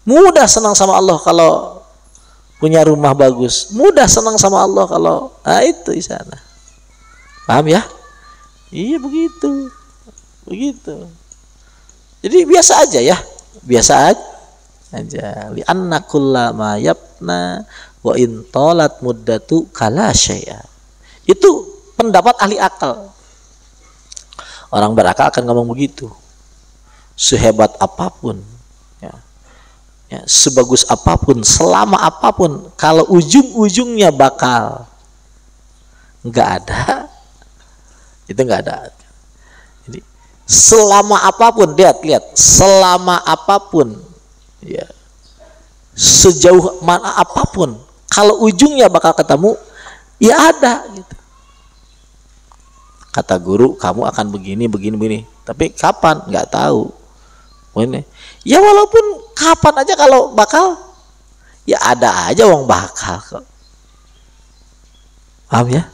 Mudah senang sama Allah kalau punya rumah bagus. Mudah senang sama Allah kalau itu di sana. Paham ya? Iya begitu. Begitu. Jadi biasa aja ya. Biasa aja. Li anna kullama yabna wa in talat muddatu kala syai'a. Itu pendapat ahli akal. Orang berakal akan ngomong begitu. Sehebat apapun, ya, sebagus apapun, selama apapun, kalau ujung-ujungnya bakal nggak ada, itu nggak ada. Jadi selama apapun, lihat, selama apapun, ya, sejauh mana apapun, kalau ujungnya bakal ketemu, ya ada. Gitu. Kata guru, kamu akan begini. Tapi kapan? Nggak tahu. Ini. Ya walaupun kapan aja kalau bakal, ya ada aja wong bakal kok. Paham ya?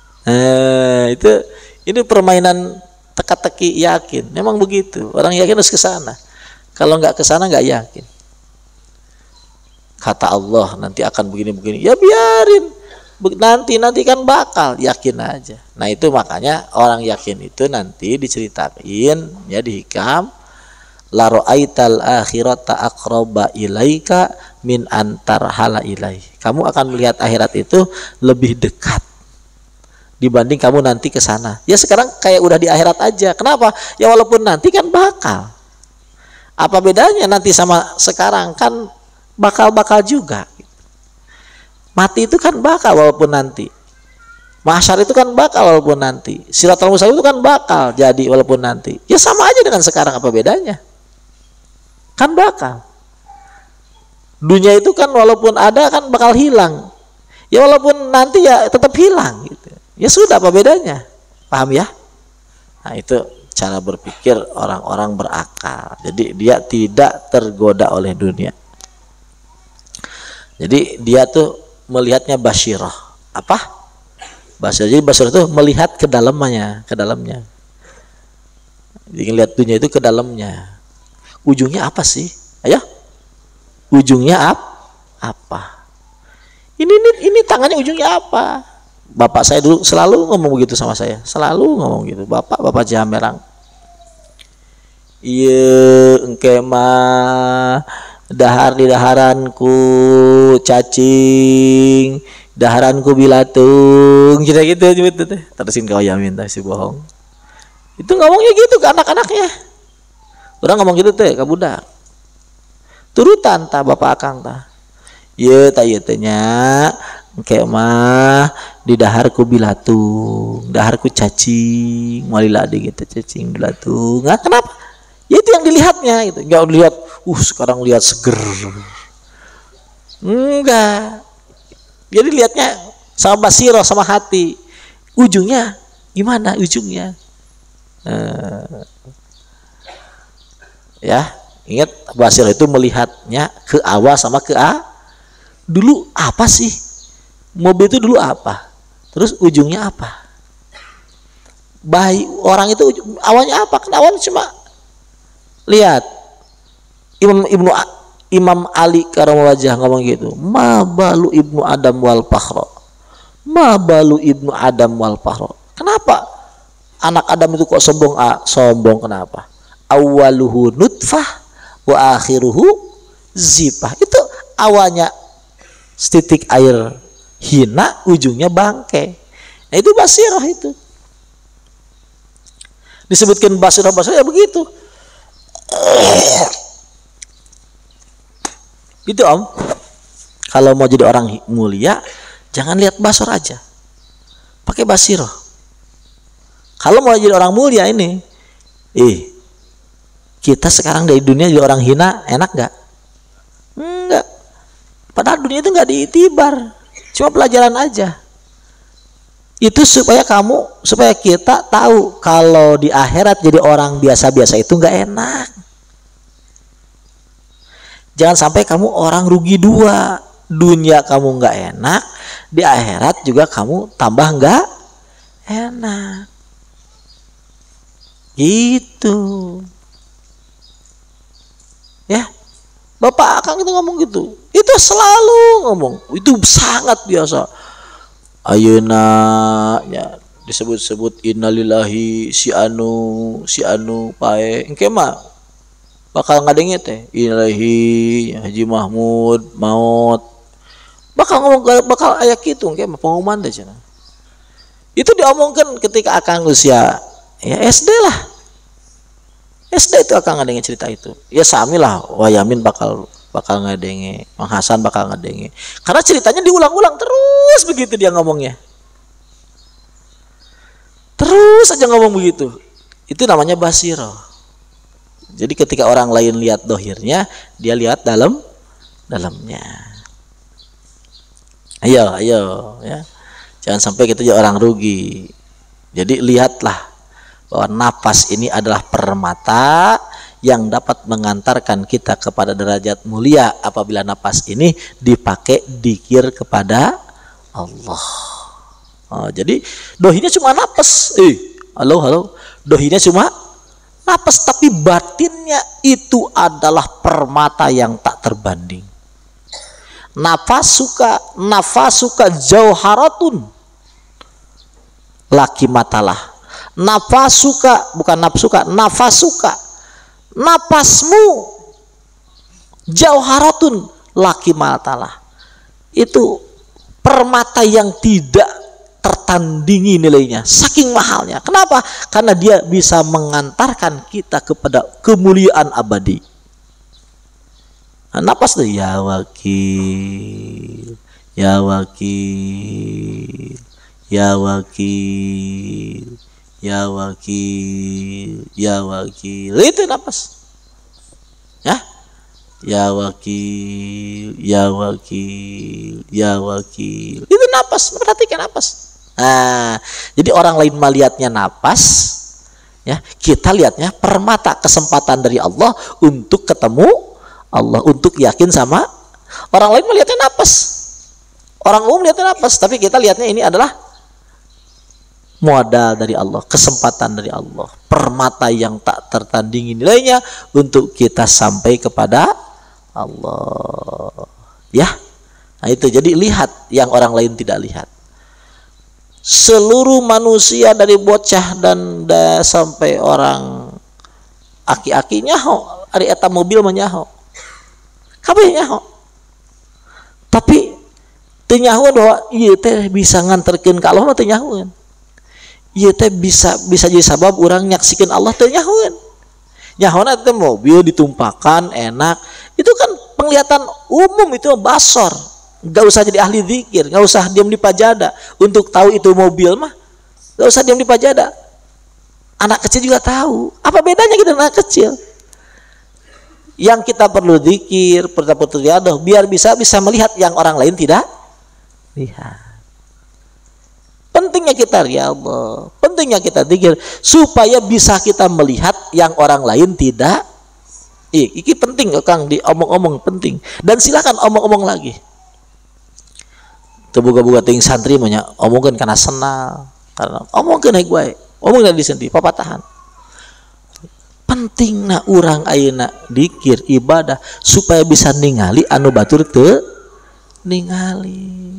Ini permainan teka-teki yakin. Memang begitu. Orang yakin harus ke sana. Kalau nggak ke sana nggak yakin. Kata Allah nanti akan begini. Ya biarin. Nanti kan bakal, yakin aja. Nah itu makanya orang yakin itu nanti diceritain ya di hikam, la ra'aital akhirata aqraba ilaika min antar hala ilai. Kamu akan melihat akhirat itu lebih dekat dibanding kamu nanti ke sana. Ya sekarang kayak udah di akhirat aja. Kenapa? Ya walaupun nanti kan bakal. Apa bedanya nanti sama sekarang? Kan bakal juga. Mati itu kan bakal walaupun nanti. Mahsyar itu kan bakal walaupun nanti. Siratal mustaqim itu kan bakal jadi walaupun nanti. Ya sama aja dengan sekarang, apa bedanya? Kan bakal. Dunia itu kan walaupun ada kan bakal hilang. Ya walaupun nanti ya tetap hilang gitu. Ya sudah, apa bedanya? Paham ya? Nah itu cara berpikir orang-orang berakal. Jadi dia tidak tergoda oleh dunia. Jadi dia tuh melihatnya basyirah. Apa? Basyirah. Jadi basyirah itu melihat ke dalamnya. Jadi lihat dunia itu ke dalamnya. Ujungnya apa sih? Ayo. Ujungnya apa? Ini tangannya ujungnya apa? Bapak saya dulu selalu ngomong begitu sama saya. Selalu ngomong gitu. Bapak Jamerang. Iya, engke mah dahar di daharanku cacing, daharanku bilatung, gitu terusin kau ya minta si bohong. Itu ngomongnya gitu ke anak-anaknya. Orang ngomong gitu teh ke budak. Turutan tah bapak akang tah. Ye tah ieu teh nya engke mah di daharku bilatung, daharku cacing, malila di gitu cacing bilatung. Nah, kenapa? Ya itu yang dilihatnya gitu. Enggak dilihat sekarang lihat seger. Enggak. Jadi lihatnya sama basiro, sama hati. Ujungnya gimana ujungnya? Ya, ingat basiro itu melihatnya ke awal sama ke dulu apa sih? Mobil itu dulu apa? Terus ujungnya apa? Bayi orang itu awalnya apa? Kan awalnya cuma lihat. Imam Ali karamullah wajah ngomong gitu, ma balu ibnu Adam wal fakhra, ma balu ibnu Adam wal fakhra. Kenapa anak Adam itu kok sombong? Sombong kenapa? Awaluhu nutfah wa akhiruhu zipah. Itu awalnya setitik air hina, ujungnya bangke. Nah itu basirah itu. Disebutkan basirah ya begitu. Gitu om, kalau mau jadi orang mulia jangan lihat basor aja, pakai basiroh. Kalau mau jadi orang mulia ini, kita sekarang dari dunia jadi orang hina, enak gak? Enggak. Padahal dunia itu nggak diitibar, cuma pelajaran aja. Itu supaya kita tahu kalau di akhirat jadi orang biasa-biasa itu nggak enak. Jangan sampai kamu orang rugi dua. Dunia kamu nggak enak, di akhirat juga kamu tambah nggak enak. Gitu. Ya, Bapak Akang itu ngomong gitu. Itu selalu ngomong. Itu sangat biasa. Ayeuna ya disebut-sebut innalillahi si anu pae. Engke mah bakal ngadenge teh innalillahi Haji Mahmud maut. Bakal ngomong bakal aya kitu engke mah pengumuman teh cenah. Itu diomongkan ketika Akang usia ya SD lah. SD itu Akang ngadenge cerita itu. Ya sami lah Wayamin bakal ngadenge, Mang Hasan bakal ngadenge. Karena ceritanya diulang-ulang terus begitu dia ngomongnya. Terus aja ngomong begitu. Itu namanya basiro. Jadi ketika orang lain lihat dohirnya, dia lihat dalamnya. Ayo ya. Jangan sampai kita jadi orang rugi. Jadi lihatlah bahwa napas ini adalah permata yang dapat mengantarkan kita kepada derajat mulia apabila napas ini dipakai dzikir kepada Allah. Jadi dohinya cuma napas. Halo. Dohinya cuma napas, tapi batinnya itu adalah permata yang tak terbanding. Nafasuka jauharatun laki matalah. Nafasuka bukan nafsuka, nafasuka. Napasmu jauharatun laki matalah. Itu permata yang tidak tertandingi nilainya, saking mahalnya. Kenapa? Karena dia bisa mengantarkan kita kepada kemuliaan abadi. Napas tuh ya wakil, ya wakil, ya wakil, ya wakil, ya wakil. Itu napas. Ya wakil, ya wakil, ya wakil. Itu napas, perhatikan napas. Nah, jadi orang lain melihatnya napas, ya, kita lihatnya permata, kesempatan dari Allah untuk ketemu Allah, untuk yakin sama. Orang lain melihatnya napas, orang umum melihatnya napas, tapi kita lihatnya ini adalah modal dari Allah, kesempatan dari Allah, permata yang tak tertandingi nilainya untuk kita sampai kepada Allah. Ya, nah itu jadi lihat yang orang lain tidak lihat. Seluruh manusia dari bocah dan sampai orang aki-aki nyaho, ari eta mobil menyaho, kabeh nyaho. Tapi teu nyahoan bahwa ieu teh bisa nganterkeun ka Allah mah teu nyahoan. Ieu teh bisa jadi sabab orang nyaksikan Allah teu nyahoan. Nyahoana teh mobil ditumpahkan enak. Itu kan penglihatan umum, itu basor. Gak usah jadi ahli zikir, gak usah diam di pajada untuk tahu itu mobil mah. Gak usah diam di pajada. Anak kecil juga tahu. Apa bedanya kita anak kecil? Yang kita perlu zikir, perlu riadah biar bisa melihat yang orang lain tidak lihat. Pentingnya kita riadah, pentingnya kita zikir supaya bisa kita melihat yang orang lain tidak. Iki penting Kang, diomong-omong penting. Dan silakan omong-omong lagi. Buka-buka ting santri mah omongkeun kana senal, karena omongkeun haik bae, omongkeun di senti papatahan. Pentingna urang ayeuna dzikir ibadah supaya bisa ningali anu batur teu ningali.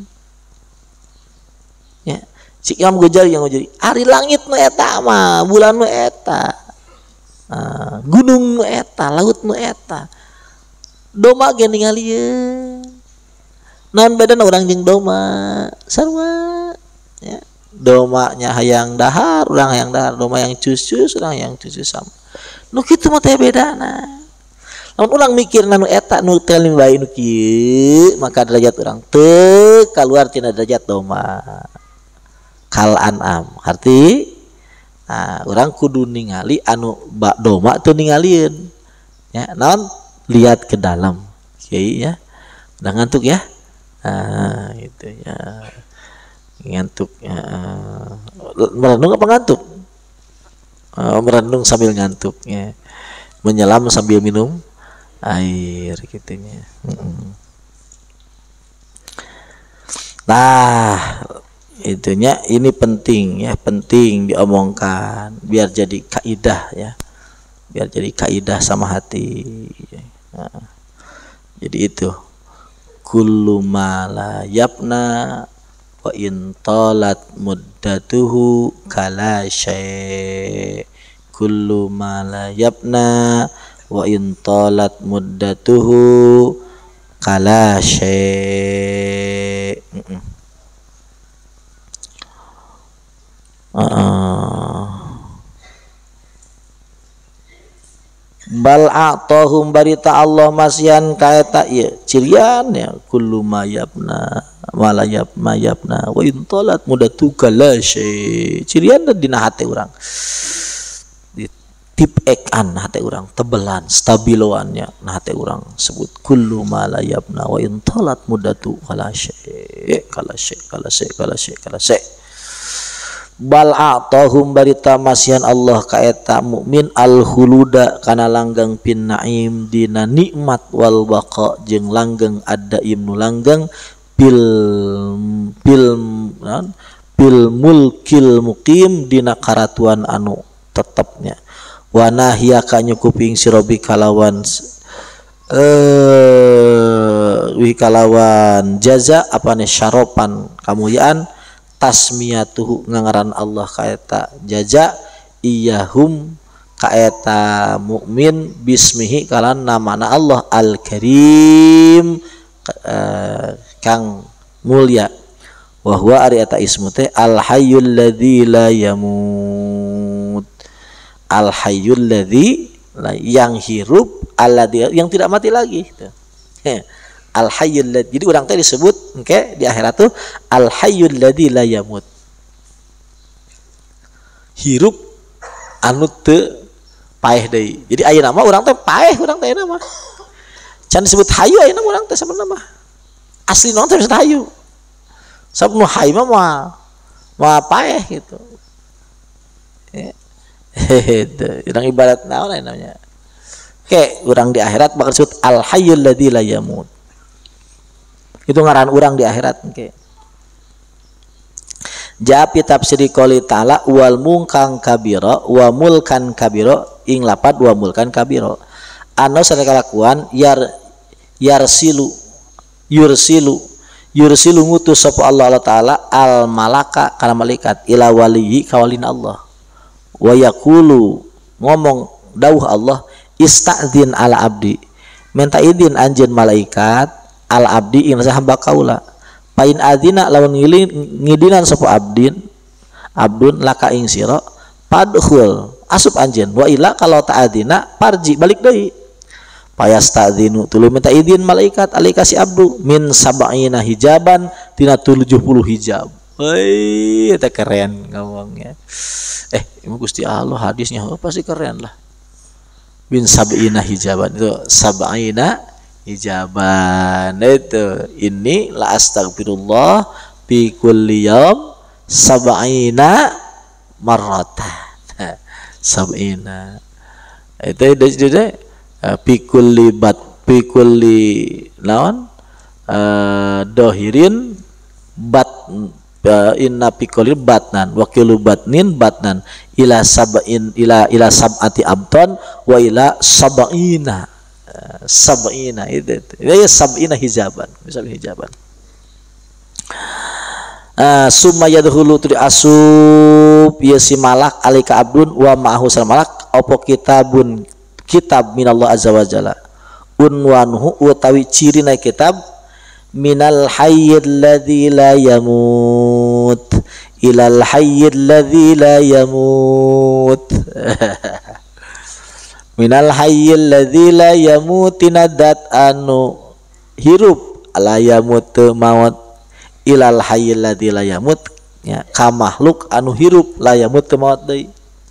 Ya, si Imam Ghazali yang ngajari, ari langit nu eta mah, bulan nu eta. Gunung nu eta, laut nu eta. Doma ge ningalieun. Non beda orang jeung doma sarua ya. Domanya hayang dahar, urang hayang dahar, doma yang cus-cus, urang yang cus-cus sama. Nu kitu mah teh bedana. Lamun urang mikir nu eta nu teu bae nu kieu, maka derajat urang teu kaluar tina derajat doma. Kal an'am. Arti urang kudu ningali anu doma teu ningalieun. Ya, naon lihat ke dalam. Kiai ya. Udah ngantuk ya? Itu ya, ngantuk ya. Merenung apa ngantuk? Merenung sambil ngantuk ya. Menyelam sambil minum air gitunya. Nah, itunya ini penting ya, penting diomongkan biar jadi kaidah ya, biar jadi kaidah sama hati. Jadi itu kullu ma la yabna wa in talat muddatuhu kala syai'. Kullu ma la yabna wa in talat muddatuhu kala syai'. Bal a'tahum barita Allah masian kaeta ieu cirian ya kullu ma yabna wala yabna yabna wa in talat mudatuka la syai cirian dina hate urang tipekan hate urang tebelan stabiloannya nah hate urang sebut kullu ma la yabna wa in talat mudatu kala syai kala syai kala syai kala syai kala syai. Bal a'tahum barita masian Allah kaeta mukmin al khuluda kana langgeng pin naim dina nikmat wal baqa jeung langgeng ad-daim nu langgeng bil mulkil muqim dina karatuan anu tetepnya wa nahya ka nyukuping sirobi kalawan kalawan jaza apane syaropan kamuliaan tasmiyatuhu ngangaran Allah kaeta jaja iyahum kaeta mukmin bismihi kalan namana Allah al karim kang mulia wa huwa ari eta ismu teh al hayyul ladzi la yamut al hayyul ladzi yang hirup alladzi yang tidak mati lagi al hayyul ladzi. Jadi urang teh disebut engke di akhirat tuh al hayyul ladzi la yamut. Hirup anu teu paeh deui. Jadi ayeuna mah urang teh paeh urang teh ayeuna mah. Can disebut hayu ayeuna urang teh sabenerna mah. Asli naon teh disebut hayu. Sabab nu hayu mah paeh gitu. Urang ibarat naon namanya. Oke, urang di akhirat bakal disebut al hayyul ladzi la yamut. Itu ngaran urang di akhirat engke. Japi tafsiri qouli ta'ala wal mungkang kabira wa mulkan kabira ing lapad wa mulkan kabira. Anu sadaya kalakuan yursilu ngutus sapa Allah taala al malaka kana malaikat ila waliyi kawalina Allah. Wa yaqulu ngomong dawuh Allah istadzin ala abdi. Minta izin anjeun malaikat al abdi ing hamba kaula pain adzina lawan ngidinan sapa abdun laka ing sira padkhul asup anjeun wa ila kalau ta'adzina parji balik deui payastadzinu tuluy minta izin malaikat alika si abdu min sab'ina hijaban tina 70 hijab. Eta keren ngomongnya. Emang Gusti Allah hadisnya pasti keren lah. Min sab'ina hijaban itu sab'ina hijaban itu ini la astagfirullah fi kulli yaum sab'ina marratan sab'ina itu fi kulli naon dohirin bat inna fi kulli batnan wa kullu batnin batnan ila sab'ati abton wa ila sab'ina itu ya sab'ina hijaban misalnya hijaban summa yadkhulu tu asub ya si malak alika abdun wa ma'ahu sal malak opo kitab minallah azza wa jalla unwanuhu utawi cirina kitab minal hayyil ladzi la yamut ilal hayyil ladzi la yamut minal hayyil ladzi la yamutina dat anu hirup la yamut maut ilal hayyil ladzi la yamut ya ka makhluk anu hirup la yamut maut deui.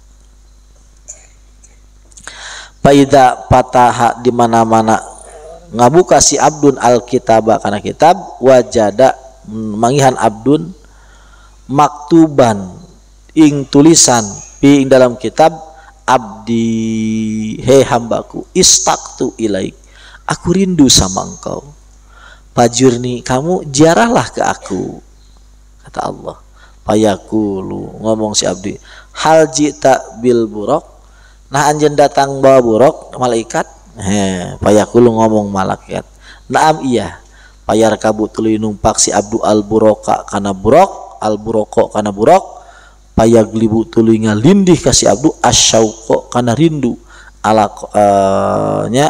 Paida pataha di mana-mana ngabuka si abdun alkitaba kana kitab wajada mangihan abdun maktuban ing tulisan ing dalam kitab abdi he hambaku istaktu ilaik aku rindu sama engkau pajurni kamu ziarahlah ke aku kata Allah payakulu ngomong si abdi hal jita bil burok nah anjeun datang bawa burok malaikat payakulu ngomong malaikat Naam iya payar kabu tuluy numpak si abdu al buroka kana burok al buroko kana burok payag libu tuluy ngalindih ka si abdu asyauqo kana rindu ala nya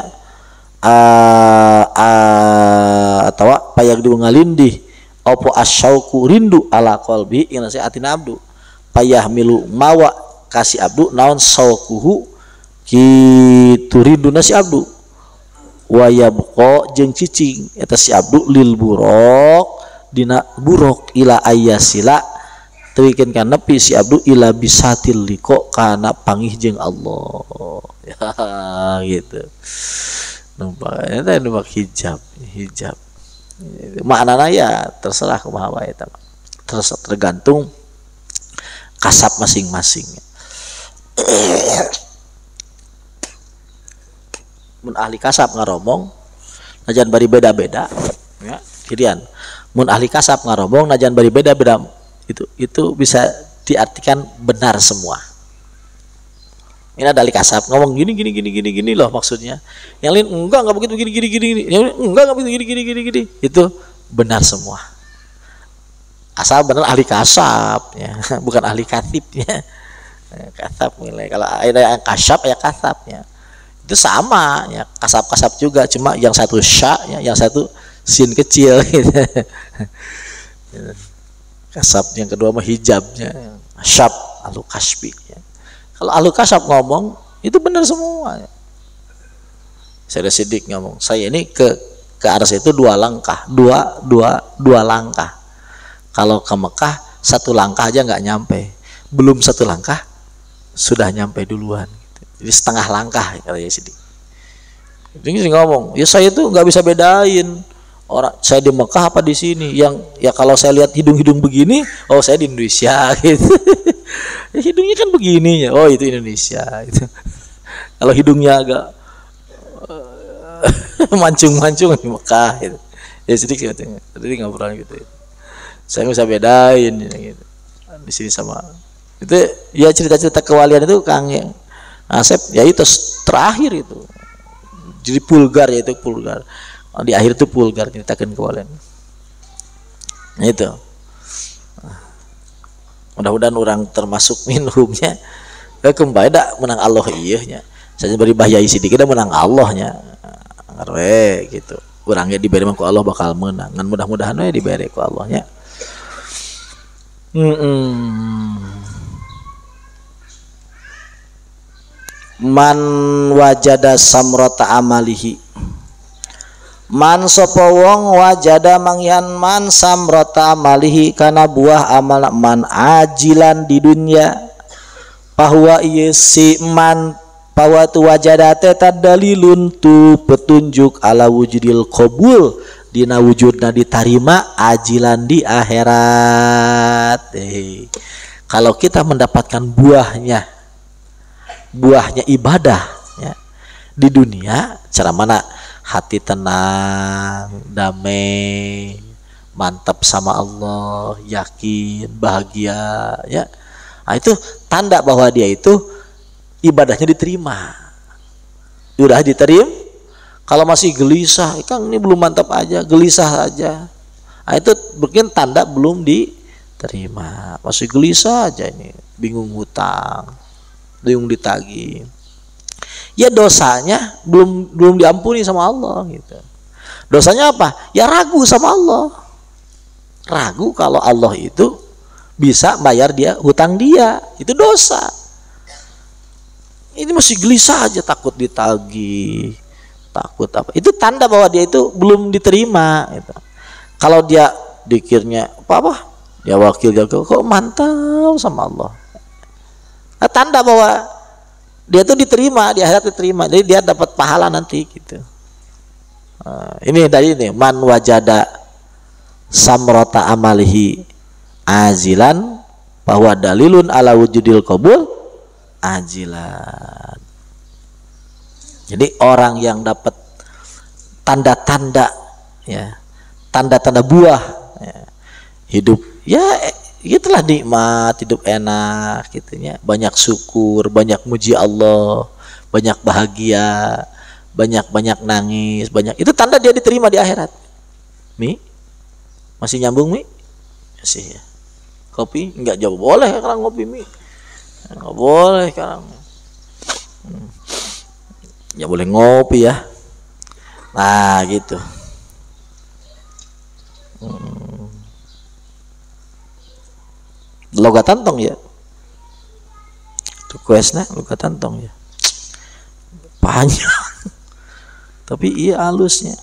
atau payag libu ngalindih opo asyauqu rindu ala qalbi ing si atina abdu payah milu mawa kasih abdu naon saukuhu kitu rindu si abdu wayabqa jeung cicing eta si abdu lil burok dina burok ila ayasila teuikeun ka nepi si abdu ila bisatil liqa kana pangih jeung Allah ya gitu numpak eta numpak hijab maknana ya terserah kumaha wae eta tergantung kasab masing-masing. Mun ahli kasab ngaromong najan bari beda-beda ya kirian mun ahli kasab ngaromong najan bari beda-beda itu bisa diartikan benar semua. Ini ada ahli kasab ngomong gini loh maksudnya, yang lain enggak begitu gini, yang lain enggak begitu gini itu benar semua asal benar ahli kasab ya bukan ahli katib ya. Kasab nilai kalau ada yang kasab ya kasabnya itu sama ya kasab juga cuma yang satu sya ya, yang satu sin kecil gitu. Kasab yang kedua mah hijabnya syab alu kasbi ya. Kalau alu kasab ngomong itu benar semua ya. Saya sidik ngomong saya ini ke aras itu dua langkah kalau ke Mekah satu langkah aja nggak nyampe belum satu langkah sudah nyampe duluan jadi setengah langkah katanya sidik. Jadi ngomong, ya saya tuh nggak bisa bedain orang saya di Mekah apa di sini. Yang ya kalau saya lihat hidung begini, oh saya di Indonesia gitu. Ya, hidungnya kan begini ya, oh itu Indonesia. Gitu. Kalau hidungnya agak mancung-mancung di Mekah gitu. Ya sidik katanya. Tadi ngobrol gitu. Saya nggak bisa bedain gitu. Di sini sama itu ya cerita-cerita kewalian itu Kang Asep ya itu terakhir itu jadi pulgar ya itu pulgar di akhir itu pulgar ceritakan kewalian nah itu mudah-mudahan orang termasuk minumnya kembali dak menang Allah iya nya saya beri bahayai sedikit dah menang Allahnya ngarwe gitu orangnya diberi ku Allah bakal menang ngan mudah-mudahan we diberi ku Allahnya man wajada samrata amalihi man sapa wong wajada mangyan man samrata amalihi kana buah amal man ajilan di dunia bahwa ieu si man bahwa tu wajada teh dalilun tu petunjuk ala wujudil qabul dina wujudna ditarima ajilan di akhirat. Kalau kita mendapatkan buahnya ibadah ya. Di dunia cara mana hati tenang, damai, mantap sama Allah, yakin, bahagia ya. Nah, itu tanda bahwa dia itu ibadahnya diterima. Udah diterima. Kalau masih gelisah, Kang ini belum mantap aja, gelisah aja. Nah, itu mungkin tanda belum diterima. Masih gelisah aja ini, bingung hutang. Yang ditagih ya dosanya belum diampuni sama Allah gitu. Dosanya apa? Ya ragu sama Allah, ragu kalau Allah itu bisa bayar dia hutang dia, itu dosa. Ini masih gelisah aja takut ditagih, takut apa, itu tanda bahwa dia itu belum diterima gitu. Kalau dia dikirnya apa ya wakil kok mantap sama Allah, tanda bahwa dia tuh diterima di akhirat, diterima, jadi dia dapat pahala nanti gitu. Ini dari ini man wajada samrata amalihi azilan bahwa dalilun ala wujudil qabul ajilan. Jadi orang yang dapat tanda-tanda ya, tanda-tanda buah ya, hidup ya itulah nikmat, hidup enak gitunya, banyak syukur, banyak muji Allah, banyak bahagia, banyak-banyak nangis, banyak. Itu tanda dia diterima di akhirat. Mi? Masih nyambung Mi? Masih ya. Kopi? Enggak jauh boleh sekarang ngopi Mi. Enggak boleh sekarang. Ya boleh ngopi ya. Nah, gitu. Logat tantong ya. Requestnya logat tantong ya. Panjang. Tapi iya halusnya.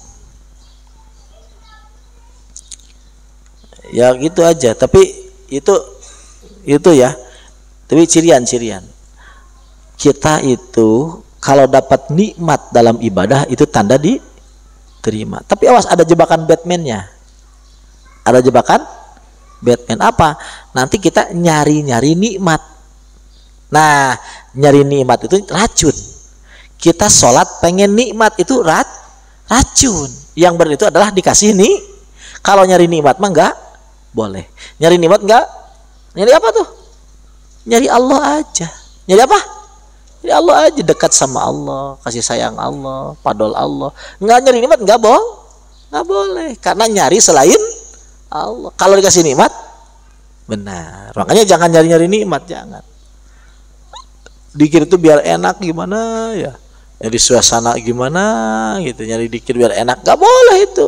Ya gitu aja. Tapi itu ya. Tapi cirian. Kita itu kalau dapat nikmat dalam ibadah itu tanda diterima. Tapi awas, ada jebakan Batman-nya. Ada jebakan Batman apa? Nanti kita nyari-nyari nikmat. Nah, nyari nikmat itu racun. Kita sholat pengen nikmat itu racun. Yang benar itu adalah dikasih nih. Kalau nyari nikmat mah enggak boleh. Nyari nikmat enggak? Nyari apa tuh? Nyari Allah aja. Nyari apa? Nyari Allah aja, dekat sama Allah, kasih sayang Allah, padol Allah. Enggak nyari nikmat enggak boleh. Karena nyari selain Allah. Kalau dikasih nikmat benar. Makanya jangan nyari-nyari nikmat, jangan. Dikir itu biar enak gimana ya? Nyari suasana gimana gitu, nyari dikir biar enak, nggak boleh itu.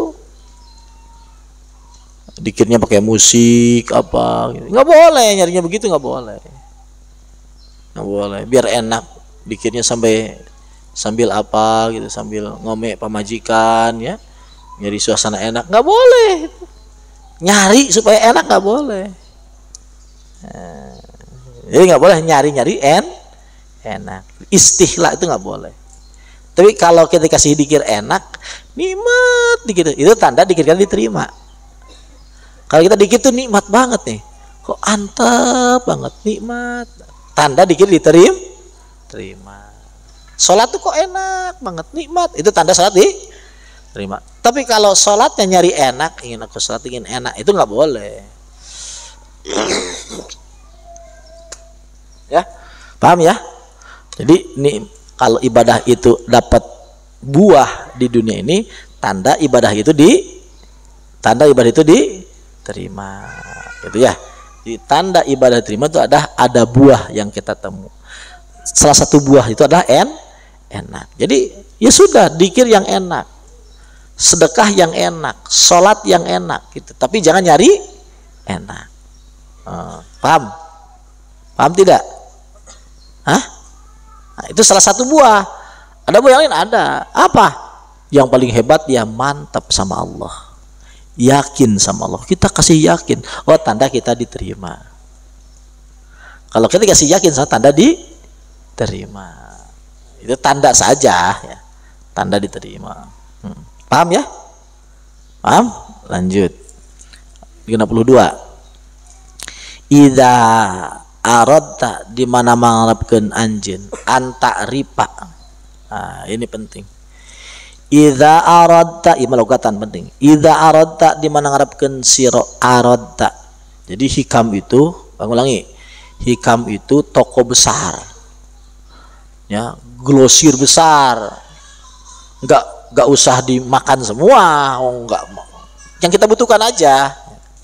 Dikirnya pakai musik apa gitu. Nggak boleh, nyarinya begitu nggak boleh. Biar enak, dikirnya sambil apa gitu, sambil ngome pamajikan ya, nyari suasana enak, nggak boleh. Nyari supaya enak nggak boleh. Jadi nggak boleh nyari enak. Istihla itu nggak boleh. Tapi kalau kita kasih dikir enak, nikmat dikit, itu tanda dikir kita diterima. Kalau kita dikir tuh nikmat banget nih, kok antep banget, nikmat, tanda dikir diterima. Sholat tuh kok enak banget, nikmat, itu tanda sholat diterima. Tapi kalau sholatnya nyari enak, ingin aku sholat ingin enak, itu nggak boleh. Ya, paham ya? Jadi nih, kalau ibadah itu dapat buah di dunia ini, tanda ibadah itu diterima. Gitu ya. Di tanda ibadah diterima itu ada buah yang kita temu. Salah satu buah itu adalah enak. Jadi ya sudah, dzikir yang enak, sedekah yang enak, sholat yang enak gitu. Tapi jangan nyari enak. Paham? Paham tidak? Hah? Nah, itu salah satu buah. Ada buah yang lain, ada. Apa? Yang paling hebat dia mantap sama Allah, yakin sama Allah. Kita kasih yakin, oh tanda kita diterima. Kalau kita kasih yakin, sama tanda diterima. Itu tanda saja ya, tanda diterima. Paham ya? Paham? Lanjut. 62. Idza aradta, di mana mangharapkeun anjeun anta ripa. Nah, ini penting. Idza aradta, ieu logatan penting. Idza aradta, di mana ngarepkeun sira aradta. Jadi hikam itu, ulangi. Hikam itu toko besar. Ya, glosir besar. Enggak usah dimakan semua, enggak. Yang kita butuhkan aja.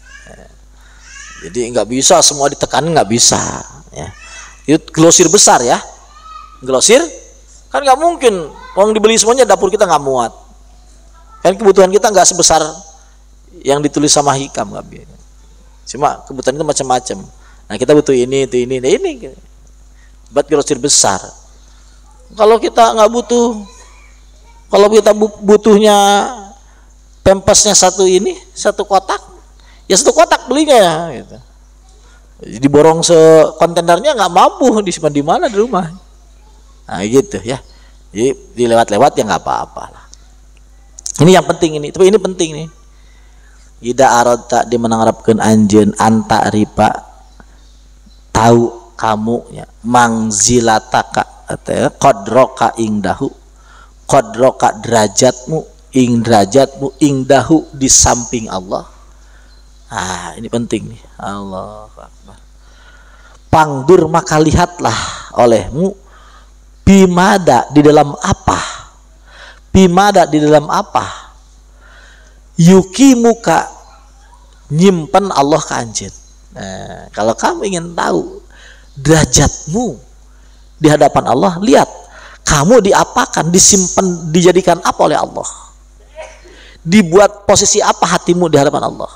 Jadi nggak bisa semua ditekan, nggak bisa ya. Itu glosir besar ya, glosir kan nggak mungkin orang dibeli semuanya, dapur kita nggak muat kan, kebutuhan kita nggak sebesar yang ditulis sama hikam, nggak bisa. Cuma kebutuhan itu macam-macam. Nah kita butuh ini buat glosir besar. Kalau kita nggak butuh, kalau kita butuhnya pempesnya satu kotak, ya satu kotak belinya gitu. Diborong sekontenernya nggak mampu disimpan di mana di rumah. Nah gitu ya. Jadi dilewat-lewat ya nggak apa-apa lah. Ini yang penting ini. Tapi ini penting nih. Ida aradta, di mana ngarepkeun anjeun anta ripa, tahu kamu ya, mangzilataka atau qadroka ingdahu, qadroka derajatmu ingdahu, di samping Allah. Ah, ini penting nih. Allahu Akbar. Pangdur, maka lihatlah olehmu, bimada, di dalam apa, Bimada di dalam apa? Yuki muka nyimpen Allah ka anjeun. Nah, kalau kamu ingin tahu derajatmu di hadapan Allah, lihat kamu diapakan, disimpan, dijadikan apa oleh Allah, dibuat posisi apa hatimu di hadapan Allah.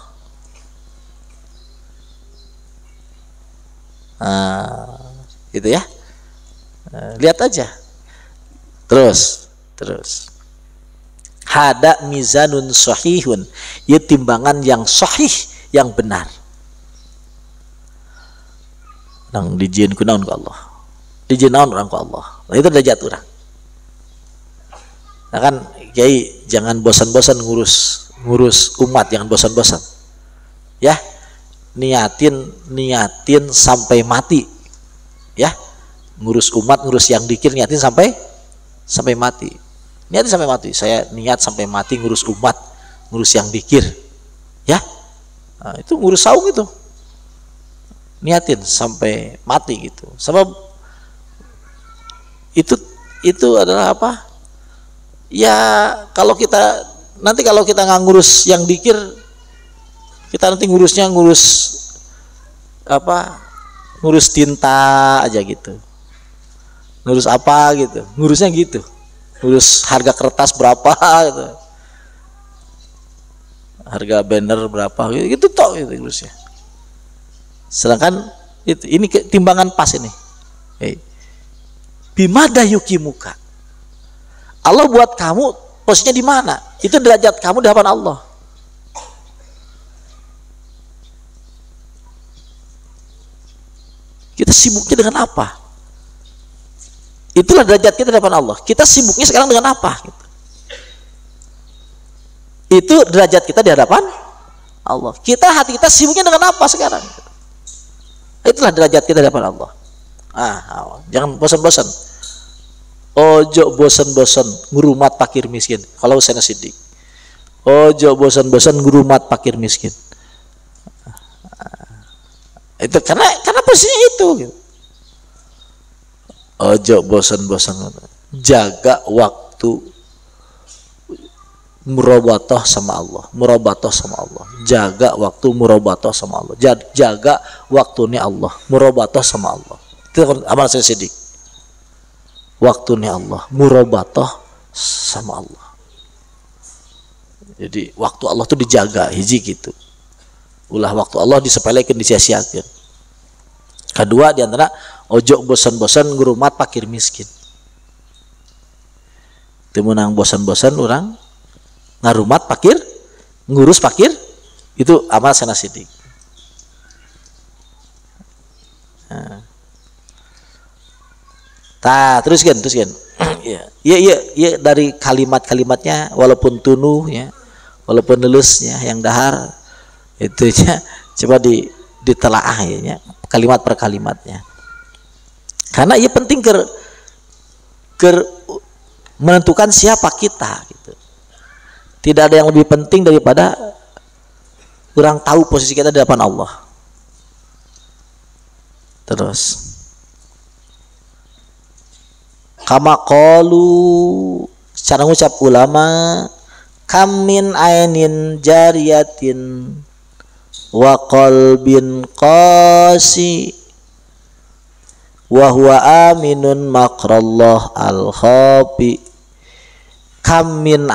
Gitu ya. Lihat aja. Terus hada mizanun sahihun, ya timbangan yang sahih, yang benar. Nang dijieun ku naon ku Allah, dijieun naon orang ku Allah. Nah, itu derajat orang. Nah kan Kiai jangan bosan-bosan ngurus umat, jangan bosan-bosan. Ya, niatin sampai mati. Ya, ngurus umat, ngurus yang dikir, niatin sampai mati. Niatin sampai mati. Saya niat sampai mati ngurus umat, ngurus yang dikir. Ya, nah, itu ngurus saung itu. Niatin sampai mati gitu. Sebab itu adalah apa? Ya kalau kita nggak ngurus yang dikir, kita nanti ngurus apa? Ngurus tinta aja gitu. Ngurus apa gitu? Ngurusnya gitu. Ngurus harga kertas berapa gitu. Harga banner berapa gitu tok gitu ngurusnya. Sedangkan ini timbangan pas ini. Bimada yuki muka. Allah buat kamu posisinya di mana? Itu derajat kamu di hadapan Allah. Kita sibuknya dengan apa? Itulah derajat kita di hadapan Allah. Kita sibuknya sekarang dengan apa? Itu derajat kita di hadapan Allah. Hati kita sibuknya dengan apa sekarang? Itulah derajat kita di hadapan Allah. Jangan bosan-bosan. Ojo bosan-bosan ngurumat fakir miskin. Kalau Husain Siddiq. Ojo bosan-bosan ngurumat fakir miskin. Itu karena posisinya itu. Ojo bosan-bosan. Jaga waktu murabatoh sama Allah, jaga waktu murabatoh sama Allah, jaga waktunya Allah, murabatoh sama Allah. Itu amal saya sidik. Waktunya Allah, murabatoh sama Allah. Jadi waktu Allah itu dijaga, hiji gitu. Ulah waktu Allah disepelekeun, disia-siakeun. Kedua diantara ojo bosan-bosan ngurumat fakir miskin. Teu meunang bosan-bosan orang ngarumat fakir, ngurus fakir, itu amal sana sidik. Teruskan. Iya dari kalimat-kalimatnya walaupun tunuh ya, walaupun nelusnya yang dahar itu ya, coba ditelaah ya, kalimat per kalimatnya. Karena ia penting menentukan siapa kita gitu. Tidak ada yang lebih penting daripada orang tahu posisi kita di hadapan Allah. Terus kama qalu, secara ngucap ulama, kam min ainin jariyatin wa qalbin qasi wa huwa aminun makrallah al-khafi. Kam min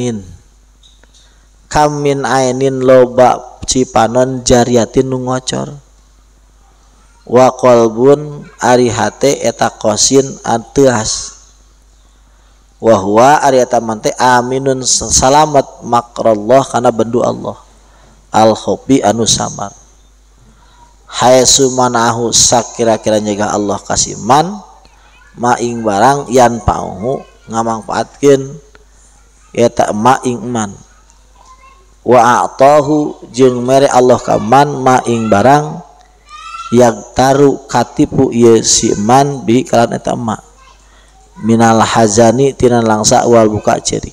ainin loba cipanon jariyatin nu ngocor, wa qalbun ari hate eta qasin anteas, wa huwa ari eta mante aminun salamat makrallah kana bendu Allah al khofi anu samar. Haitsu manahu sakira-kira njaga Allah kasih man maing barang yan pauhu ngamangpaatkeun eta maing man, wa a'tahu jeung mere Allah ka man maing barang yang taru katipu ieu si man bi kalan eta ma minal hazani tina langsa wal buka ceri.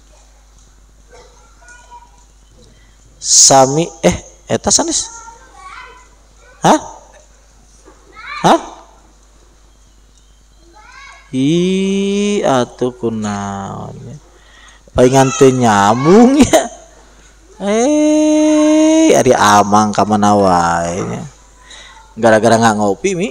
Sami eta sanes. Hah? Atuh kunaon. palingan teu nyambung ya. Ari amang ka mana wae nya. Gara-gara nggak ngopi mi.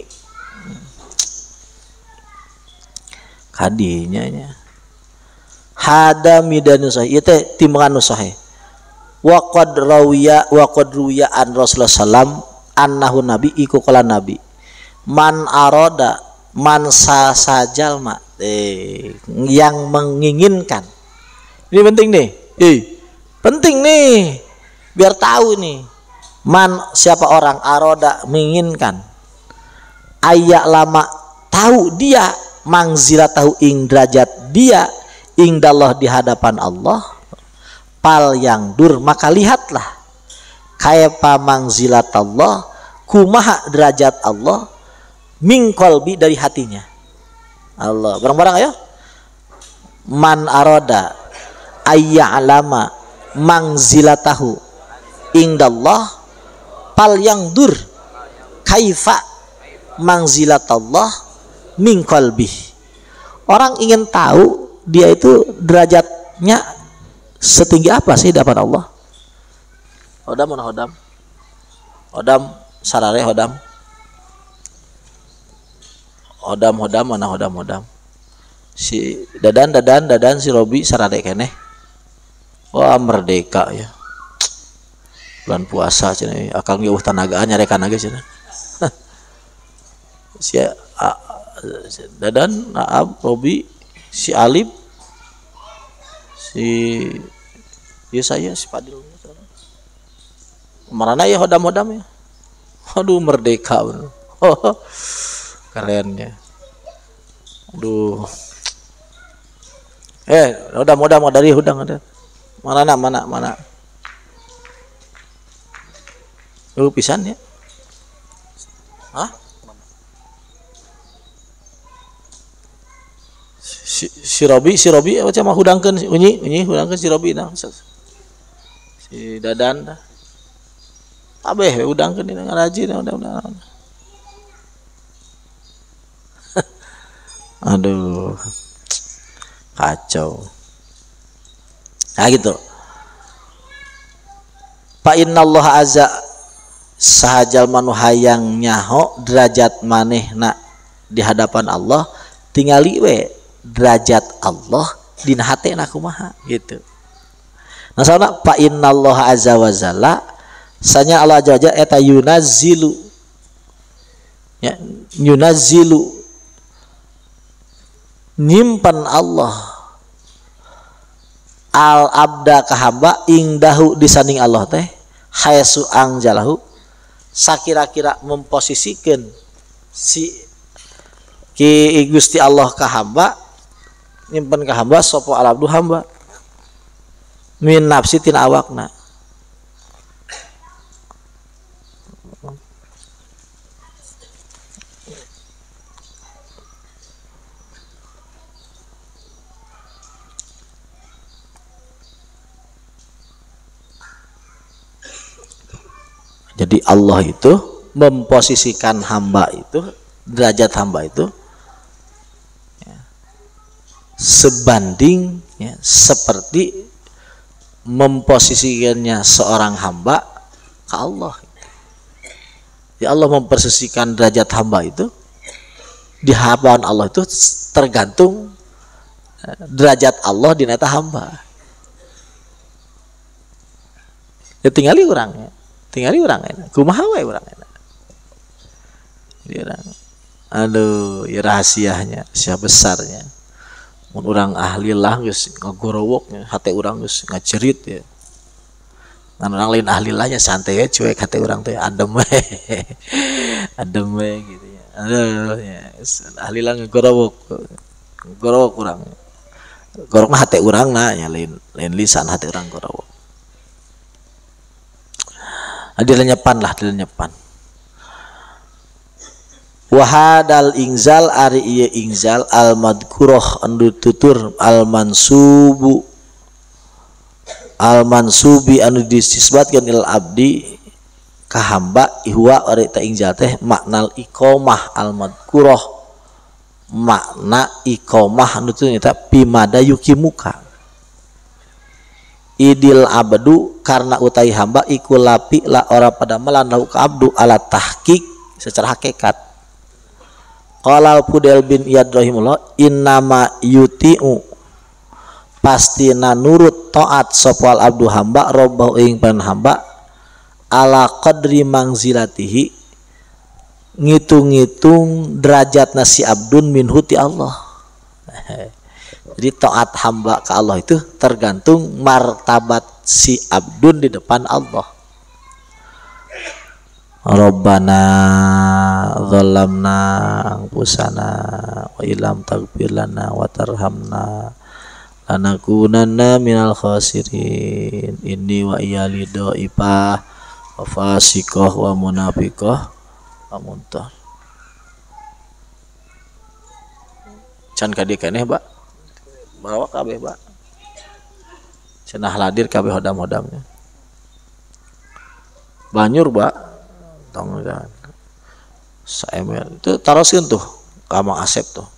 Kadinya nya. Hada midanu sahih ieu teh timbangan nu sahih. Wa qad ruya an Rasulullah sallam annahu nabi iku kala nabi. Man aroda man sasajal ma yang menginginkan. Ini penting nih. Penting nih. Biar tahu nih. Man siapa orang aroda menginginkan. Ayak lama tahu dia mangzila tahu ing derajat dia indallah di hadapan Allah. Pal yang dur maka lihatlah kaifa mangzilat Allah kumaha derajat Allah min qalbi dari hatinya. Allah bareng-bareng ayo. Man aroda ayya'lama mangzilatahu indallah pal yang dur kaifa mangzilatallah min qalbi. Orang ingin tahu dia itu derajatnya setinggi apa sih di hadapan Allah. Hodam sarare hodam si dadan si Robi sarade keneh. Wah merdeka ya bulan puasa cenah akal ngeuh tanagaan nyarekanage cenah. Si dadan Naab Robi si Alip si ya saya si Padil marana ya hodam ya. Aduh merdeka bener. Kerennya. Aduh. Hodam dari hudang ada. Mana. Pisan ya. Hah? Si Robi macam mah hudangkeun unyi hudangkeun si Robi nah. Si Dadan dah. Abeh hudangkeun dina ngarajin udah. Aduh. Kacau. Nah gitu. Fa innallaha azza sahajal manu hayang nyaho derajat manehna di hadapan Allah tingali we derajat Allah dina hatena kumaha gitu. Nah soalna fa innallaha azza wa jalla sanya Allah azza wa jalla eta yunazzilu nyimpan Allah al abda kahamba ingdahu disanding Allah teh hayasu angjalahu sakira-kira memposisikan si ki Gusti Allah kahamba nyimpan kahamba sopo al abdu hamba min nafsi tina awakna. Jadi Allah itu memposisikan hamba itu, derajat hamba itu ya, sebanding ya, seperti memposisikannya seorang hamba ke Allah. Ya Allah memposisikan derajat hamba itu di hadapan Allah itu tergantung derajat Allah di neta hamba. Ya tinggali orangnya. Kumaha wae urang dia aduh ya rahasianya siapa besarnya mun urang ahli lah geus ngagorowoknya hate urang geus ngacerit ya ngan urang lain ahli lahnya santai ya cuek hate urang teh adem we gitu ya aduh ya ahli lah ngagorowok urang gorok mah hate urang na nya lain lisan hate urang gorowok. Dilenyepan. Wahadal ingzal ari ieu ingzal al madkurah anu tutur al mansubi anu disisbatkeun il abdi ka hamba ihwa ari ta ingzal teh maknal iqamah al madkurah makna iqamah anu teh eta pimada yukimuka idil abdu karena utai hamba iku lapi la ora pada melanau ka abdu ala tahqiq secara hakikat. Qala Fudel bin Iyad rahimahullah innama yuti'u pastina nurut taat sopal abdu hamba robbahu ing pan hamba ala qadri mangzilatihi ngitung-ngitung derajat nasi abdun minhu ti Allah. Jadi taat hamba ke Allah itu tergantung martabat si abdun di depan Allah. Rabbana zalamna anfusana wa illam taghfir lana wa tarhamna lanakunanna minal khasirin. Inni wa iyali dhaifah wa fasiqah wa munafiqah wa muntah. Can kadi keneh, Pak. Bawa kabeh, Pak. Cenah ladir kabeh hodam-hodamnya. Banyur, Pak. Tong kan. Saemel itu taroskeun tuh ka Mang Asep tuh.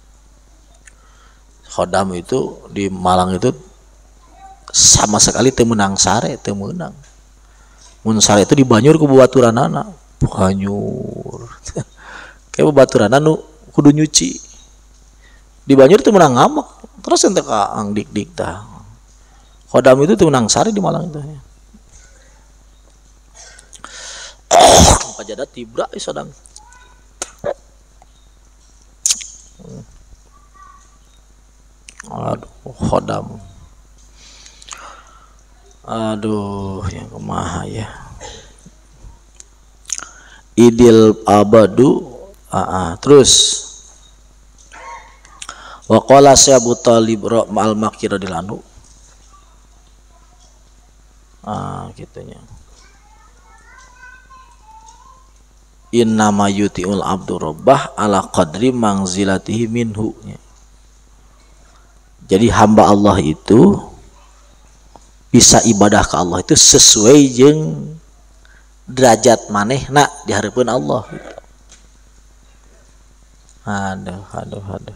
Hodam itu di Malang itu sama sekali teu meunang sare, teu meunang. Mun sare itu di Banyur ku babaturanana, Banyur. Kayak babaturanana nu kudu nyuci. Di Banyur teu meunang ngamek, terus ente ka ang dik-dik tah. Hodam itu teu meunang sare di Malang itu. Pajadat tibra sadang. Aduh, hodam. Aduh, yang kumaha ya. Idil abadu, terus. Wa qala Abu Thalib ma'al Makki radhiyallahu anhu. Gitunya. Innama yuti'ul abdu rabbah ala qadri mangzilatihi minhu. Jadi hamba Allah itu bisa ibadah ke Allah itu sesuai jeung derajat manehna di hareupeun Allah. Aduh.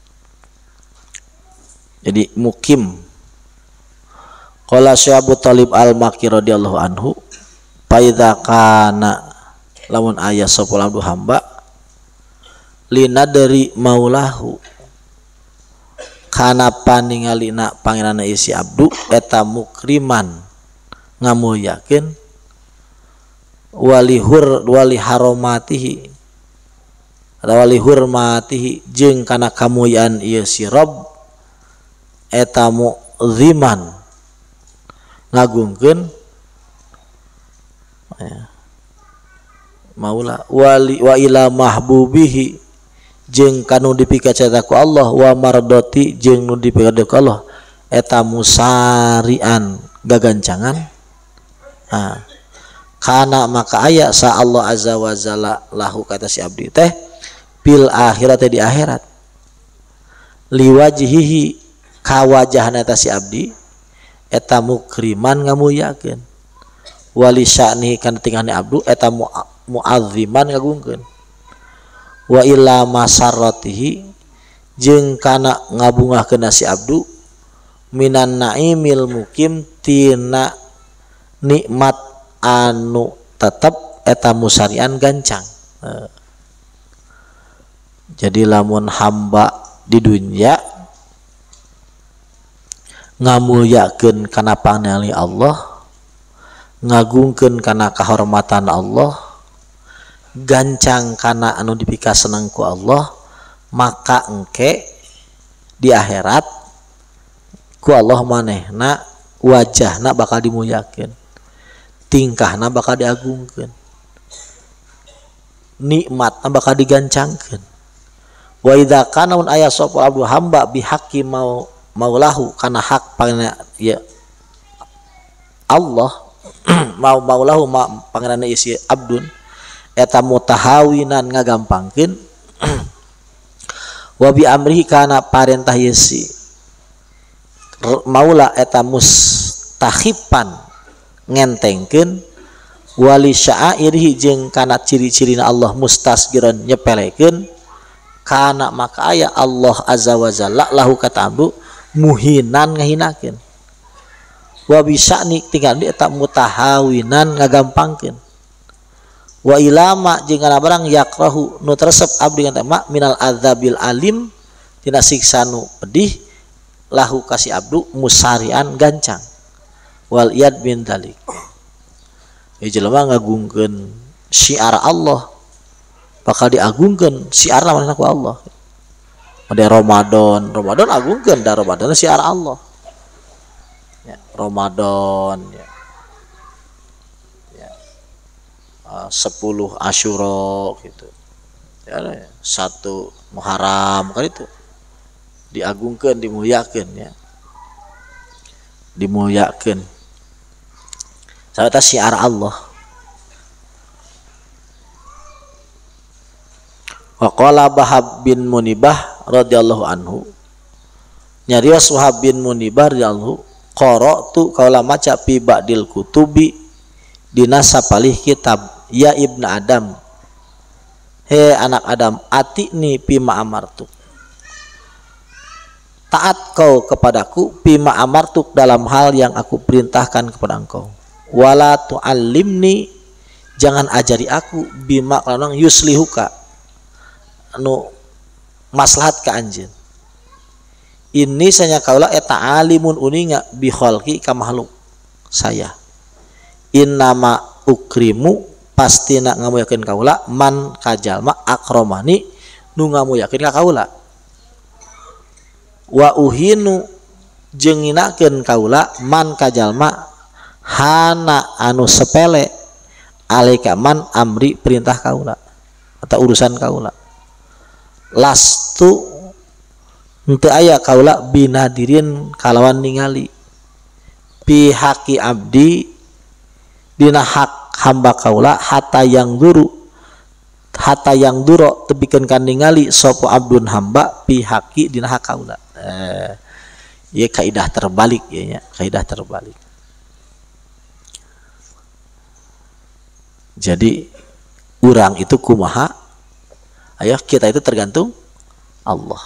Jadi mukim. Qala Syekh Abu Thalib Al-Makki radhiyallahu anhu, "Faidza kana lamun aya sapa abdu hamba lina dari maulahu kana paningalina pangeranna isi abdu eta mukriman ngamulyakeun wali haromatihi atau wali hurmatihi jeung kana kamuliaan ieu si Rabb eta mu'ziman ngagungkeun maula wali wa ila mahbubihi jeung kanu dipikaca ku Allah wa mardoti jeung nu dipikaca ku Allah eta musarian gagancangan. Kana maka aya sa Allah azza wa jalla lahu kata si abdi teh bil akhirat di akhirat liwajhihi ka wajahna ta si abdi eta mukriman ngamulyakeun wali sya'nihi kana tingkahna abdu eta mu'azziman ngagungkeun wa illa masarratihi jeung kana ngabungahkeun si abdu minan naimil mukim tina nikmat anu tetep eta musarian gancang. Jadi lamun hamba di dunia ngamulyakeun kana panali Allah, ngagungkeun kana kahormatan Allah, gancang kana anu dipika seneng ku Allah, maka engke di akhirat ku Allah manehna wajahna bakal dimulyakeun, tingkahna bakal diagungkeun, nikmatna bakal digancangkeun. Wa idza kana un aya sapa abdu hamba bihaqqi maulahu kana hak pangeran ya Allah maulahu pangeran isi abdun eta mutahawinan ngagampangkeun wa bi amrihi kana parentah yesi maula eta mustahipan ngentengkeun wali sya'irihi jeung kana ciri-cirina Allah mustasgiran nyepelekeun kana maka aya Allah azza wa jalla lahu kata abdu muhinan ngahinakeun wa bisa nih tinggal di eta mutahawinan ngagampangkeun wa ilama jeung kana barang yakrahu nu tresep abdi kana mak minal adzabil alim tina siksa nu pedih lahu kasih abdu musarian gancang wal iyad bin dalik jelema ngagungkeun syiar Allah bakal diagungkeun syiarna manehna ku Allah pada Ramadan agungkeun da Ramadan syiar Allah ya, Ramadan ya. 10 Asyura gitu ya, 1 Muharram kan itu diagungkeun dimuliakeun ya dimuliakeun sarta syiar Allah. Wa qala Wahab bin Munibah radhiyallahu anhu nyarios Wahab bin Munibah radhiyallahu qara'tu kaula maca fi ba'dil kutubi dina sapalih kitab ya ibnu Adam he anak Adam atini pima amartuk taat kau kepadaku pima amartuk dalam hal yang aku perintahkan kepada engkau wala tu'allimni jangan ajari aku bima kalau yuslihuka anu maslahat ka anjeun ini sanya kaula eta alimun uninga bi khalqi ka makhluk saya innama ukrimu pasti nak ngamuyakeun kaula man kajalma akromani nu ngamuyakeun ka kaula wa uhinu jeung nginakeun kaula man kajalma hana anu sepele alaika man amri perintah kaula atau urusan kaula lastu henteu aya kaula binadirin kalawan ningali pihaki abdi dina hak hamba kaula hatta yang duro tepikeun kan ningali sapa abdun hamba pihaki dina hak kaula ieu kaidah terbalik ya kaidah terbalik. Jadi urang itu kumaha aya kita itu tergantung Allah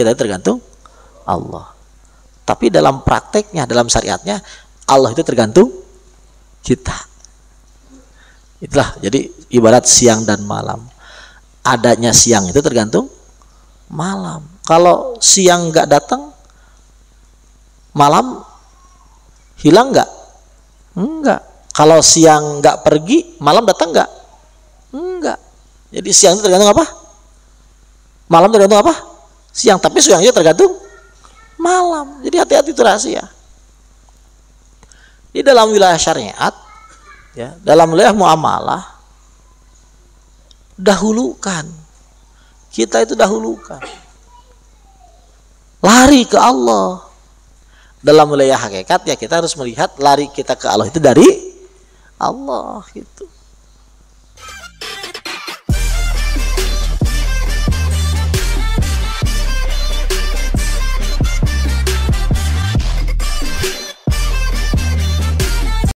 tapi dalam prakteknya dalam syariatnya Allah itu tergantung kita. Itulah jadi ibarat siang dan malam adanya siang itu tergantung malam kalau siang nggak datang malam hilang nggak enggak kalau siang nggak pergi malam datang nggak enggak jadi siang itu tergantung apa malam tergantung apa siang tapi siangnya tergantung malam jadi hati-hati itu rahasia di dalam wilayah syariat ya, dalam wilayah muamalah dahulukan kita itu dahulukan lari ke Allah dalam wilayah hakikat ya kita harus melihat lari kita ke Allah itu dari Allah gitu